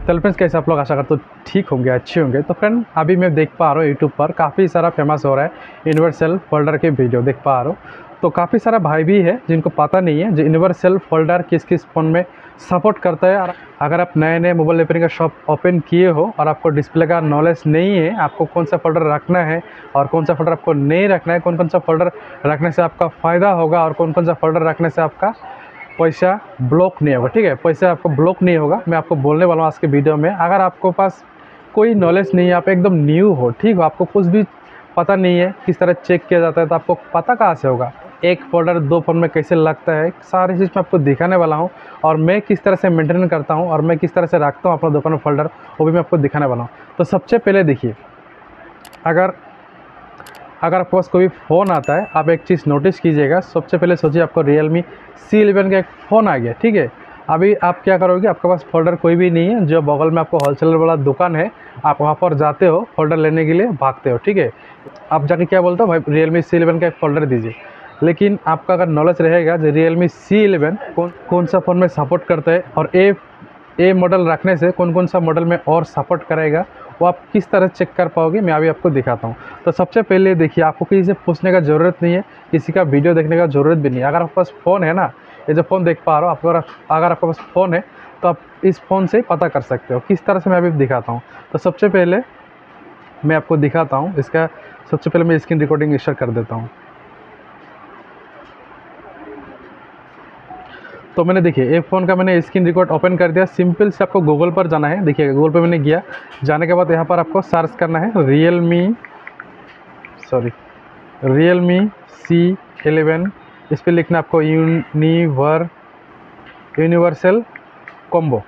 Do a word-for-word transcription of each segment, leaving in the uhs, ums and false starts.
तो फ्रेंड्स कैसे आप लोग आशा करते हो ठीक होंगे, अच्छे होंगे। तो फ्रेंड अभी मैं देख पा रहा हूँ यूट्यूब पर काफ़ी सारा फेमस हो रहा है यूनिवर्सल फोल्डर के वीडियो देख पा रहा हूँ। तो काफ़ी सारा भाई भी है जिनको पता नहीं है जो यूनिवर्सल फोल्डर किस किस फ़ोन में सपोर्ट करता है। और अगर आप नए नए मोबाइल रिपेयरिंग का शॉप ओपन किए हो और आपको डिस्प्ले का नॉलेज नहीं है, आपको कौन सा फोल्डर रखना है और कौन सा फोल्डर आपको नहीं रखना है, कौन कौन सा फोल्डर रखने से आपका फ़ायदा होगा और कौन कौन सा फोल्डर रखने से आपका पैसा ब्लॉक नहीं होगा, ठीक है, पैसा आपको ब्लॉक नहीं होगा, मैं आपको बोलने वाला हूँ आज के वीडियो में। अगर आपको पास कोई नॉलेज नहीं है, आप एकदम न्यू हो, ठीक हो, आपको कुछ भी पता नहीं है किस तरह चेक किया जाता है, तो आपको पता कहाँ से होगा एक फोल्डर दो फोन में कैसे लगता है, सारी चीज़ मैं आपको दिखाने वाला हूँ। और मैं किस तरह से मेंटेन करता हूँ और मैं किस तरह से रखता हूँ अपना दुकान में फोल्डर, वो भी मैं आपको दिखाने वाला हूँ। तो सबसे पहले देखिए, अगर अगर आपके पास कोई फ़ोन आता है, आप एक चीज़ नोटिस कीजिएगा। सबसे पहले सोचिए आपको रियलमी सी इलेवन का एक फ़ोन आ गया, ठीक है। अभी आप क्या करोगे, आपके पास फोल्डर कोई भी नहीं है, जो बगल में आपको होलसेलर वाला दुकान है, आप वहाँ पर जाते हो फोल्डर लेने के लिए भागते हो, ठीक है। आप जाके क्या बोलते हो, भाई रियलमी सी इलेवन का एक फ़ोल्डर दीजिए। लेकिन आपका अगर नॉलेज रहेगा जो रियलमी सी इलेवन कौन कौन सा फ़ोन में सपोर्ट करता है और ए ए मॉडल रखने से कौन कौन सा मॉडल में और सपोर्ट करेगा, वो आप किस तरह चेक कर पाओगे, मैं अभी आपको दिखाता हूँ। तो सबसे पहले देखिए, आपको किसी से पूछने का ज़रूरत नहीं है, किसी का वीडियो देखने का ज़रूरत भी नहीं है। अगर आपके पास फ़ोन है ना, ये जो फ़ोन देख पा रहा हो, आपको अगर आपके पास फ़ोन है तो आप इस फ़ोन से पता कर सकते हो। किस तरह से मैं अभी दिखाता हूँ। तो सबसे पहले मैं आपको दिखाता हूँ इसका। सबसे पहले मैं स्क्रीन रिकॉर्डिंग स्टार्ट कर देता हूँ। तो मैंने देखिए एक फ़ोन का मैंने स्क्रीन रिकॉर्ड ओपन कर दिया। सिंपल से आपको गूगल पर जाना है। देखिए गूगल पर मैंने गया, जाने के बाद यहाँ पर आपको सर्च करना है Realme sorry Realme C eleven. इस पर लिखना आपको यूनिवर यूनिवर्सल कॉम्बो,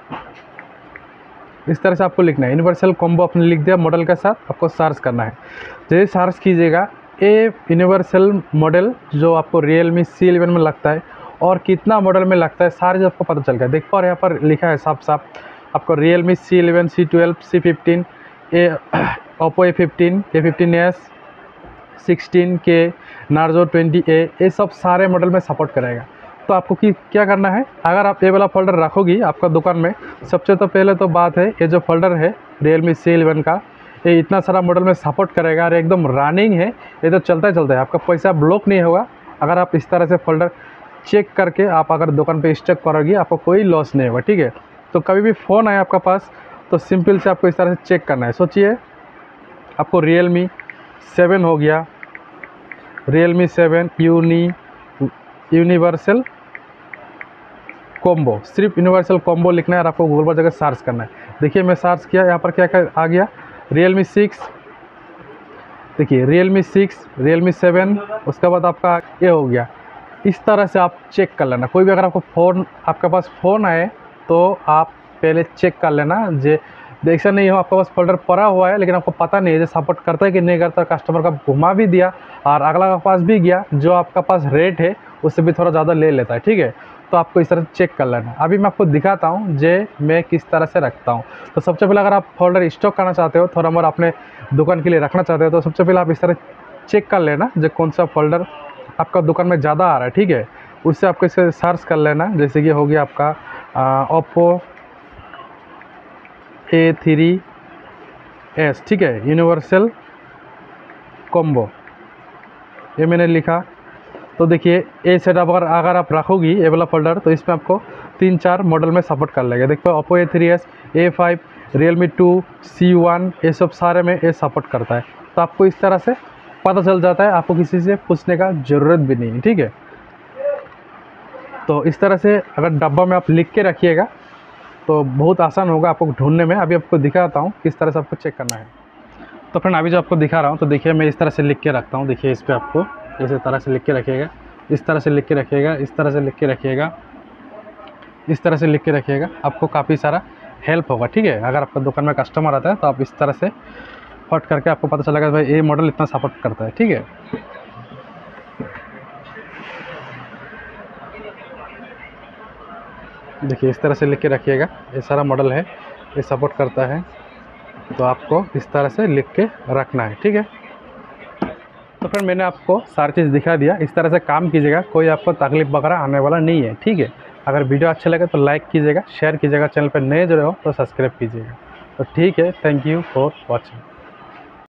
इस तरह से आपको लिखना है यूनिवर्सल कॉम्बो। आपने लिख दिया मॉडल के साथ, आपको सर्च करना है। जैसे सर्च कीजिएगा ये यूनिवर्सल मॉडल जो आपको रियलमी सी इलेवन में लगता है और कितना मॉडल में लगता है, सारे आपको पता चल गया। देख पा और यहाँ पर लिखा है साफ साफ आपको Realme C eleven, C twelve, C fifteen, A Oppo A fifteen, A fifteen S, sixteen K, Narzo twenty A, ये सब सारे मॉडल में सपोर्ट करेगा। तो आपको कि क्या करना है, अगर आप ये वाला फोल्डर रखोगी आपका दुकान में, सबसे तो पहले तो बात है ये जो फोल्डर है रियलमी सी इलेवन का, ये इतना सारा मॉडल में सपोर्ट करेगा और एकदम रनिंग है, ये तो चलता ही चलता है, आपका पैसा ब्लॉक नहीं होगा। अगर आप इस तरह से फोल्डर चेक करके आप अगर दुकान पे स्टॉक करोगी, आपको कोई लॉस नहीं होगा, ठीक है। तो कभी भी फ़ोन आए आपका पास तो सिंपल से आपको इस तरह से चेक करना है। सोचिए आपको रियलमी सेवन हो गया, Realme seven uni universal combo, सिर्फ यूनिवर्सल कॉम्बो लिखना है और आपको गूगल पर जगह सर्च करना है। देखिए मैं सर्च किया, यहाँ पर क्या क्या आ गया, रियलमी सिक्स, देखिए रियलमी सिक्स, रियलमी सेवन, उसके बाद आपका ये हो गया। इस तरह से आप चेक कर लेना। कोई भी अगर आपको फ़ोन आपके पास फ़ोन आए तो आप पहले चेक कर लेना। जे ऐसा नहीं हो आपके पास फोल्डर पड़ा हुआ है लेकिन आपको पता नहीं है जो सपोर्ट करता है कि नहीं करता, कस्टमर का घुमा भी दिया और अगला के पास भी गया, जो आपका पास रेट है उससे भी थोड़ा ज़्यादा ले लेता है, ठीक है। तो आपको इस तरह से चेक कर लेना। अभी मैं आपको दिखाता हूँ जे मैं किस तरह से रखता हूँ। तो सबसे पहले अगर आप फोल्डर स्टॉक करना चाहते हो, थोड़ा मोड़ा अपने दुकान के लिए रखना चाहते हो, तो सबसे पहले आप इस तरह चेक कर लेना जो कौन सा फोल्डर आपका दुकान में ज़्यादा आ रहा है, ठीक है। उससे आपको इसे सर्च कर लेना। जैसे कि हो गया आपका ओप्पो ए थ्री एस, ठीक है, यूनिवर्सल कॉम्बो, ये मैंने लिखा। तो देखिए ए सेटअप अगर अगर आप रखोगी ये वाला फोल्डर, तो इसमें आपको तीन चार मॉडल में सपोर्ट कर लेगा। देखो Oppo A three S, A five, Realme two, C one, ये सब सारे में ये सपोर्ट करता है। तो आपको इस तरह से पता चल जाता है, आपको किसी से पूछने का ज़रूरत भी नहीं है, ठीक है। तो इस तरह से अगर डब्बा में आप लिख के रखिएगा तो बहुत आसान होगा आपको ढूंढने में। अभी आपको दिखाता हूँ किस तरह से आपको चेक करना है। तो फ्रेंड अभी जो आपको दिखा रहा हूँ, तो देखिए मैं इस तरह से लिख के रखता हूँ। देखिए इस पर आपको इस तरह से लिख के रखिएगा, इस तरह से लिख के रखिएगा, इस तरह से लिख के रखिएगा, इस तरह से लिख के रखिएगा, आपको काफ़ी सारा हेल्प होगा, ठीक है। अगर आपका दुकान में कस्टमर आता है तो आप इस तरह से फट करके आपको पता चलेगा भाई ये मॉडल इतना सपोर्ट करता है, ठीक है। देखिए इस तरह से लिख के रखिएगा, ये सारा मॉडल है, ये सपोर्ट करता है, तो आपको इस तरह से लिख के रखना है, ठीक है। तो फिर मैंने आपको सारी चीज़ दिखा दिया, इस तरह से काम कीजिएगा, कोई आपको तकलीफ वगैरह आने वाला नहीं है, ठीक है। अगर वीडियो अच्छा लगे तो लाइक कीजिएगा, शेयर कीजिएगा, चैनल पर नए जुड़े हो तो सब्सक्राइब कीजिएगा। तो ठीक है, थैंक यू फॉर वॉचिंग।